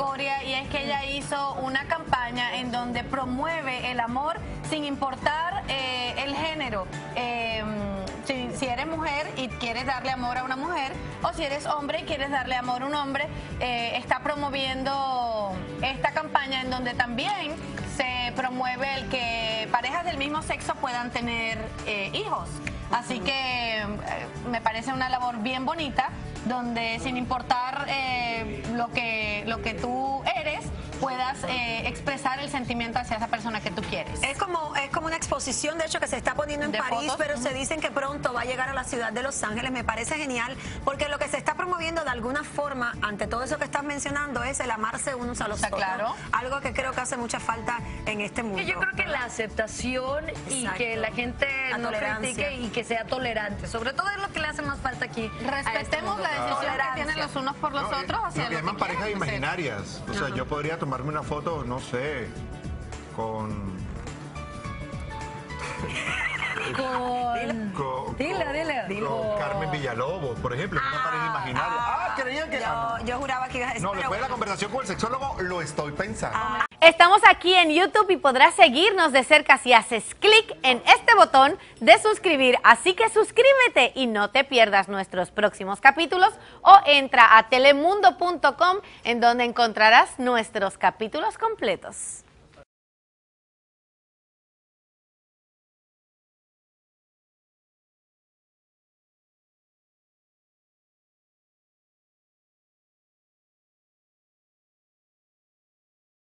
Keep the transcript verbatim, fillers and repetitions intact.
Coria, y es que ella hizo una campaña en donde promueve el amor sin importar eh, el género. Eh, si, si eres mujer y quieres darle amor a una mujer, o si eres hombre y quieres darle amor a un hombre, eh, está promoviendo esta campaña en donde también se promueve el que parejas del mismo sexo puedan tener eh, hijos. Así que eh, me parece una labor bien bonita, donde sin importar eh, lo que lo que tú eres, puedas eh, expresar el sentimiento hacia esa persona que tú quieres. Es como, es como una exposición, de hecho, que se está poniendo en ¿De París, fotos? pero Uh-huh. se dicen que pronto va a llegar a la ciudad de Los Ángeles. Me parece genial, porque lo que se está promoviendo de alguna forma, ante todo eso que estás mencionando, es el amarse unos a los Está otros. claro. Algo que creo que hace mucha falta en este mundo. Que yo creo que la aceptación y Exacto. que la gente La no tolerancia. critique y que sea tolerante. Sobre todo es lo que le hace más falta aquí. Respetemos la decisión que tienen los unos por los No, otros eh, hacia lo que lo llaman que parejas quieran hacer. imaginarias. O sea, yo podría tomarme una foto, no sé, con... Con... con Dile, con- dile. con Con- Carmen Villalobos, por ejemplo, una pareja imaginaria. Ah, creían que... ah, Yo, yo juraba que ibas a decir. no, pero después de la bueno. conversación con el sexólogo, lo estoy pensando. Estamos aquí en YouTube y podrás seguirnos de cerca si haces clic en este botón de suscribir. Así que suscríbete y no te pierdas nuestros próximos capítulos, o entra a telemundo punto com, en donde encontrarás nuestros capítulos completos.